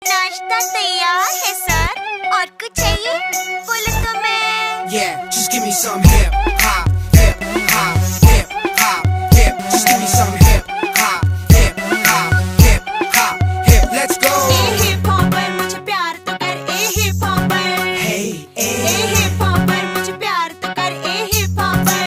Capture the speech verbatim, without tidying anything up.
नाश्ता तैयार है सर, और कुछ चाहिए बोले तो मैं Yeah, just give me some hip hop.